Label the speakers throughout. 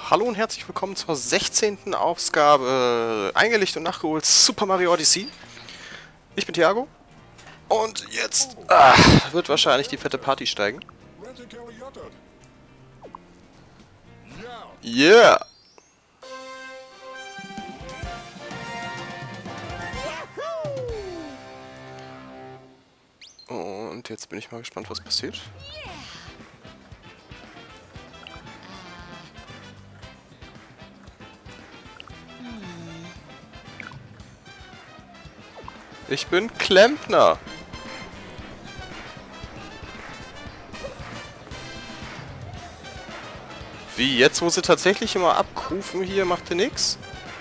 Speaker 1: Hallo und herzlich willkommen zur 16. Ausgabe eingelegt und nachgeholt Super Mario Odyssey. Ich bin Thiago und jetzt wird wahrscheinlich die fette Party steigen. Yeah! Und jetzt bin ich mal gespannt, was passiert. Ich bin Klempner. Wie, jetzt wo sie tatsächlich immer abrufen hier, macht ihr nix?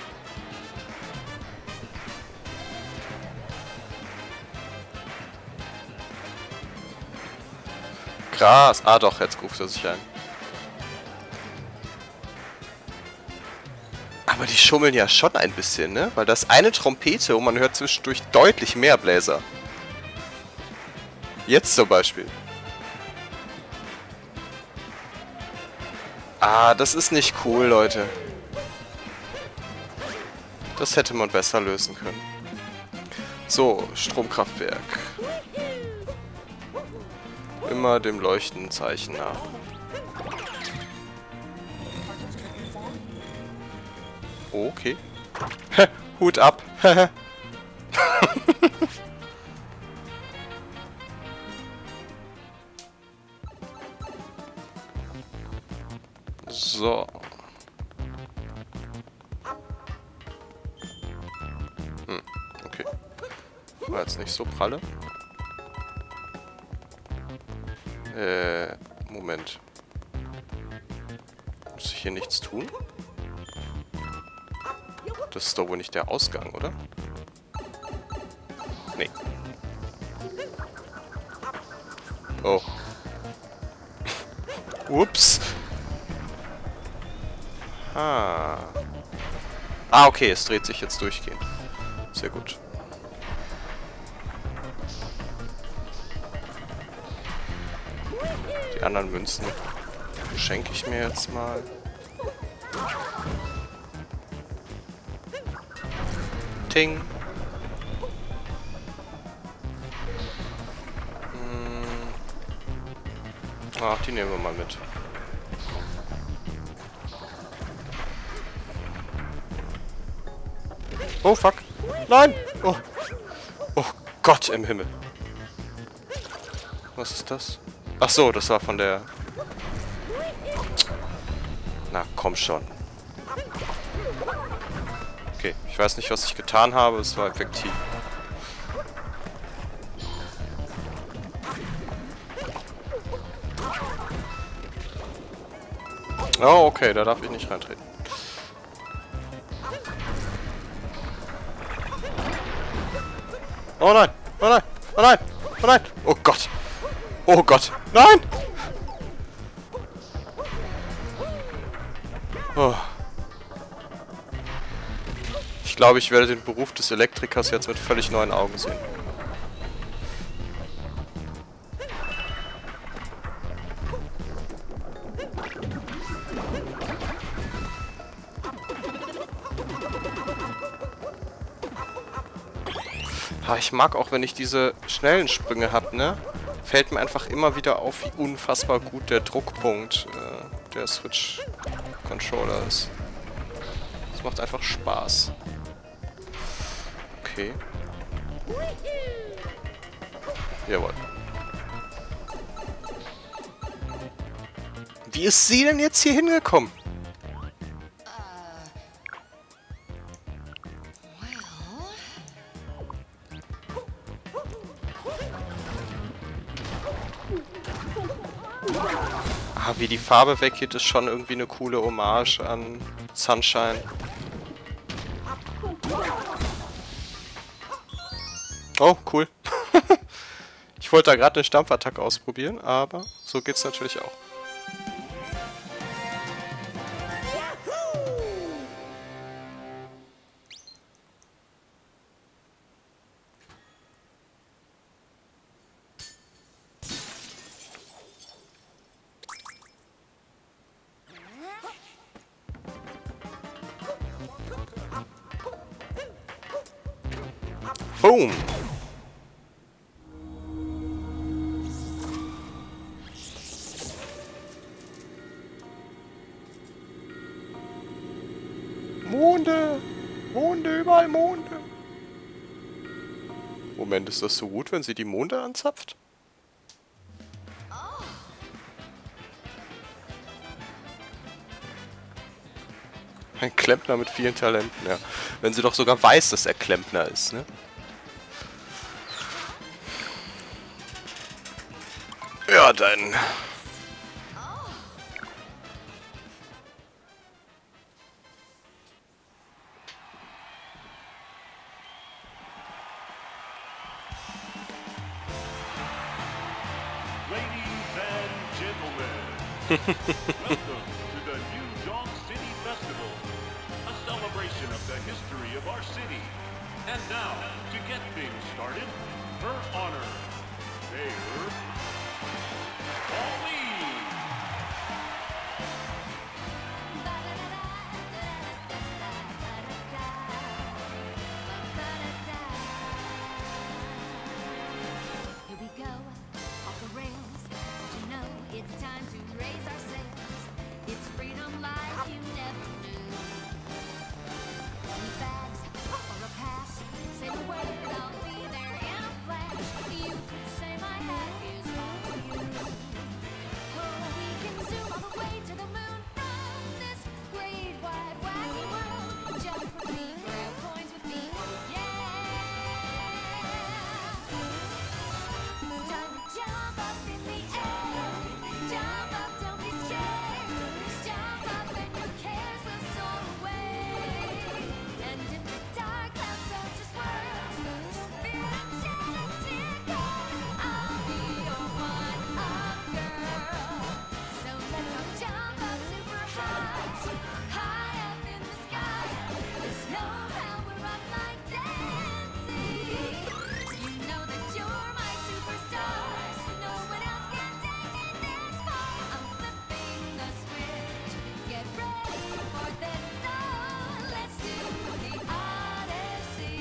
Speaker 1: Krass. Ah doch, jetzt ruft er sich ein. Aber die schummeln ja schon ein bisschen, ne? Weil das eine Trompete und man hört zwischendurch deutlich mehr Bläser. Jetzt zum Beispiel. Ah, das ist nicht cool, Leute. Das hätte man besser lösen können. So, Stromkraftwerk. Immer dem leuchtenden Zeichen nach. Okay. Hut ab. So. Okay. War jetzt nicht so pralle. Moment. Muss ich hier nichts tun? Das ist doch wohl nicht der Ausgang, oder? Nee. Oh. Ups. Ah. Ah, okay, es dreht sich jetzt durchgehend. Sehr gut. Die anderen Münzen schenke ich mir jetzt mal. Ting. Ach, die nehmen wir mal mit. Oh, fuck. Nein! Oh. Oh Gott im Himmel. Was ist das? Ach so, das war von der... Na, komm schon. Okay, ich weiß nicht, was ich getan habe. Es war effektiv. Oh, okay, da darf ich nicht reintreten. Oh nein! Oh nein! Oh nein! Oh nein! Oh Gott! Oh Gott! Nein! Oh. Ich glaube, ich werde den Beruf des Elektrikers jetzt mit völlig neuen Augen sehen. Ich mag auch, wenn ich diese schnellen Sprünge habe, ne? Fällt mir einfach immer wieder auf, wie unfassbar gut der Druckpunkt der Switch-Controller ist. Das macht einfach Spaß. Okay. Jawohl. Wie ist sie denn jetzt hier hingekommen? Ah, wie die Farbe weggeht, ist schon irgendwie eine coole Hommage an Sunshine. Oh, cool. Ich wollte da gerade eine Stampfattacke ausprobieren, aber so geht's natürlich auch. Boom! Monde! Monde, überall Monde! Moment, ist das so gut, wenn sie die Monde anzapft? Ein Klempner mit vielen Talenten, ja. Wenn sie doch sogar weiß, dass er Klempner ist, ne? Ja, dann...
Speaker 2: Ladies and gentlemen, welcome to the New Donk City Festival, a celebration of the history of our city. And now, to get things started, her honor, Mayor Pauline.
Speaker 3: Here we go, off the rails. Don't you know it's time to raise our sails? It's freedom like you never knew. Any bags or a pass? Say the word, I'll be there in a flash. You could say my hat is all for you. Oh, we can zoom all the way to the moon from this great wide wacky world. Jump with me, grab coins with me, yeah. It's time to jump up in the air. Jump up, don't be scared. Jump up and your cares will soar away. And if the dark clouds are just words, fear and shed a tear. I'll be your one-up girl. So let's all jump up super high up in the sky. There's no power up like dancing. You know that you're my superstar, so no one else can take me this far. I'm flipping the switch. Get ready for this song. Let's do the Odyssey.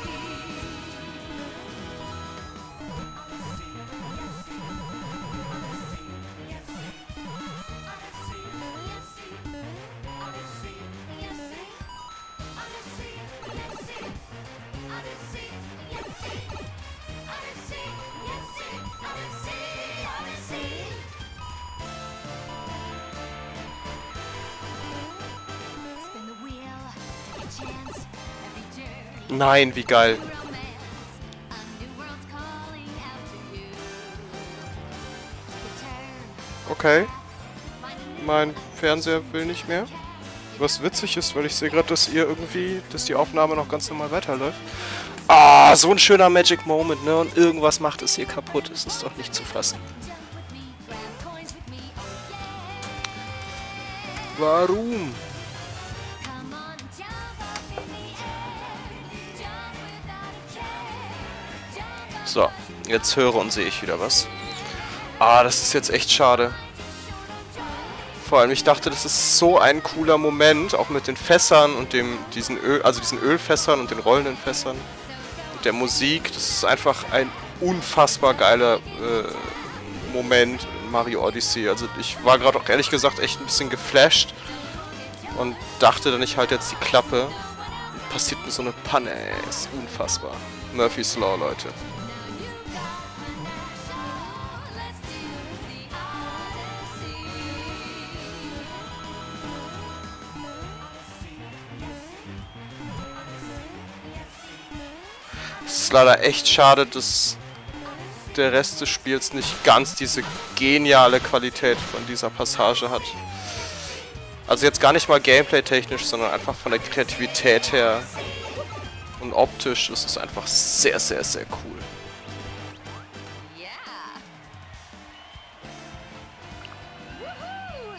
Speaker 3: Spin the wheel, take a chance. Every journey,
Speaker 1: Nein, wie geil.
Speaker 3: romance. A new world's calling out to you. Take a turn,
Speaker 1: Okay,
Speaker 3: find a new
Speaker 1: mein Fernseher will nicht mehr. Was witzig ist, weil ich sehe gerade, dass dass die Aufnahme noch ganz normal weiterläuft. Ah, so ein schöner Magic Moment, ne? Und irgendwas macht es hier kaputt. Es ist doch nicht zu fassen.
Speaker 3: jump with me, grab coins with me, oh yeah.
Speaker 1: Warum?
Speaker 3: Come on, jump up in the air. Jump without a care. Jump up.
Speaker 1: So, jetzt höre und sehe ich wieder was. Ah, das ist jetzt echt schade. Vor allem, ich dachte, das ist so ein cooler Moment, auch mit den Fässern und diesen Ölfässern und den rollenden Fässern und der Musik. Das ist einfach ein unfassbar geiler Moment in Mario Odyssey. Also ich war gerade auch ehrlich gesagt echt ein bisschen geflasht und dachte dann, ich halte jetzt die Klappe. Passiert mir so eine Panne, ey. Ist unfassbar. Murphy's Law, Leute. Es ist leider echt schade, dass der Rest des Spiels nicht ganz diese geniale Qualität von dieser Passage hat. Also jetzt gar nicht mal gameplay-technisch, sondern einfach von der Kreativität her und optisch ist es einfach sehr, sehr, sehr cool.
Speaker 3: Yeah. Woohoo!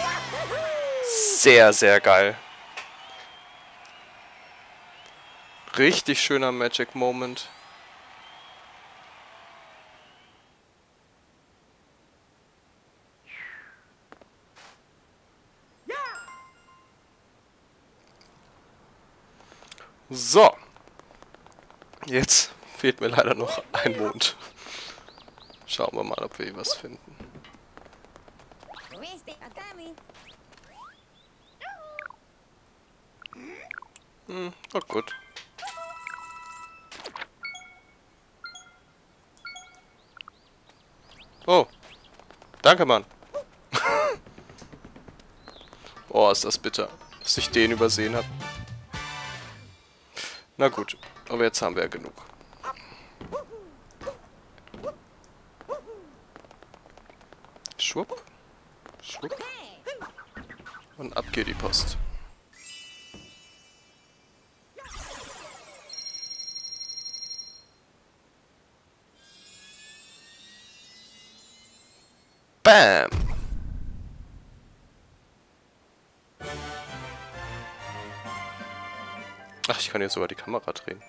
Speaker 1: Sehr, sehr geil. Richtig schöner Magic Moment. So. Jetzt fehlt mir leider noch ein Mond. Schauen wir mal, ob wir hier was finden. Oh gut. Oh. Danke, Mann. Oh, ist das bitter, dass ich den übersehen habe. Na gut, aber jetzt haben wir ja genug. Schwupp. Schwupp. Und ab geht die Post. Bam! Ach, ich kann jetzt sogar die Kamera drehen.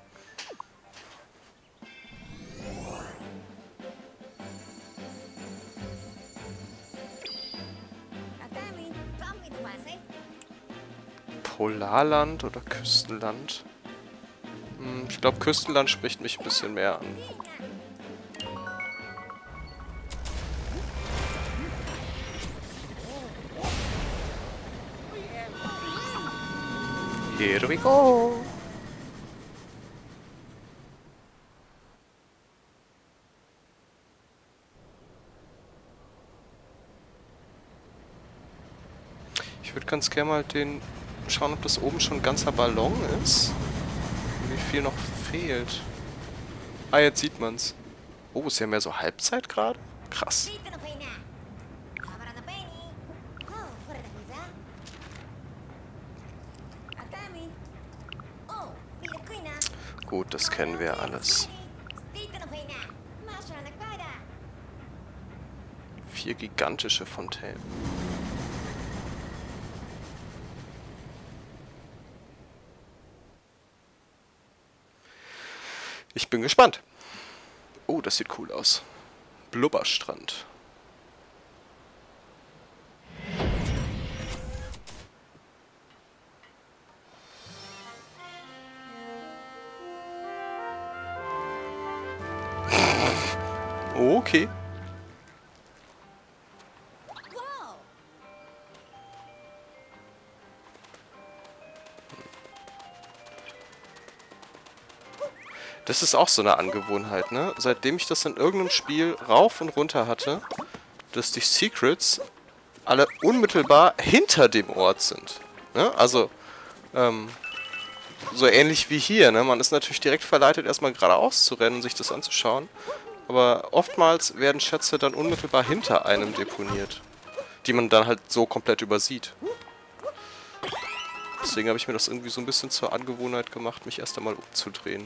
Speaker 1: Polarland oder Küstenland? Ich glaube, Küstenland spricht mich ein bisschen mehr an. Here we go! Ich würde ganz gerne mal den schauen, ob das oben schon ein ganzer Ballon ist. Wie viel noch fehlt. Ah, jetzt sieht man's. Oh, ist ja mehr so Halbzeit gerade? Krass. Gut, das kennen wir alles. 4 gigantische Fontänen. Ich bin gespannt. Oh, das sieht cool aus. Blubberstrand. Okay. Das ist auch so eine Angewohnheit, ne? Seitdem ich das in irgendeinem Spiel rauf und runter hatte, dass die Secrets alle unmittelbar hinter dem Ort sind. Ne? Also, so ähnlich wie hier, ne? Man ist natürlich direkt verleitet, erstmal geradeaus zu rennen und sich das anzuschauen. Aber oftmals werden Schätze dann unmittelbar hinter einem deponiert, die man dann halt so komplett übersieht. Deswegen habe ich mir das irgendwie so ein bisschen zur Angewohnheit gemacht, mich erst einmal umzudrehen.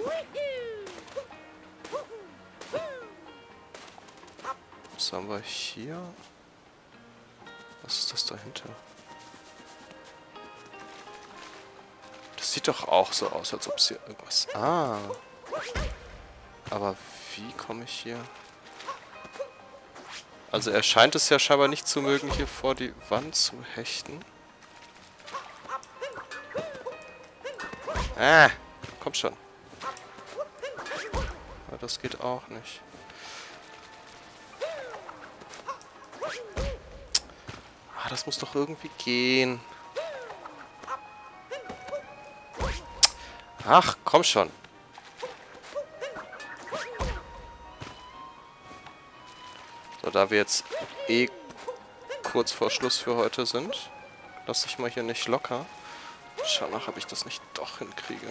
Speaker 1: Was haben wir hier? Was ist das dahinter? Das sieht doch auch so aus, als ob es hier irgendwas... Ah. Aber wie komme ich hier... Also er scheint es ja scheinbar nicht zu mögen, hier vor die Wand zu hechten. Ah, kommt schon. Aber das geht auch nicht. Ah, das muss doch irgendwie gehen. Ach, komm schon. So, da wir jetzt eh kurz vor Schluss für heute sind, lasse ich mal hier nicht locker. Schau nach, ob ich das nicht doch hinkriege.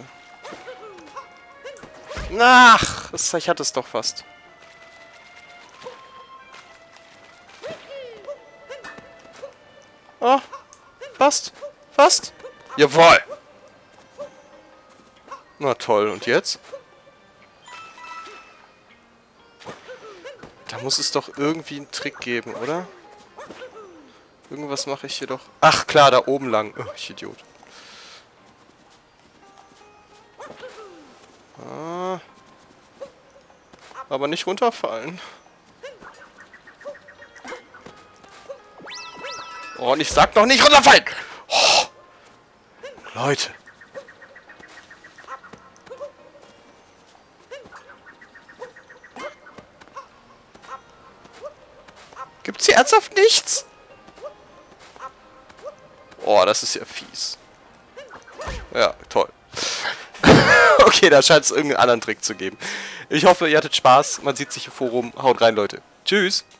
Speaker 1: Ach, ich hatte es doch fast. Oh, fast. Fast. Jawohl. Na toll, und jetzt? Da muss es doch irgendwie einen Trick geben, oder? Irgendwas mache ich hier doch... Ach klar, da oben lang. Oh, ich Idiot. Ah. Aber nicht runterfallen. Oh, und ich sag noch nicht runterfallen! Oh. Leute. Gibt's hier ernsthaft nichts? Oh, das ist ja fies. Ja, toll. Okay, da scheint es irgendeinen anderen Trick zu geben. Ich hoffe, ihr hattet Spaß. Man sieht sich im Forum. Haut rein, Leute. Tschüss.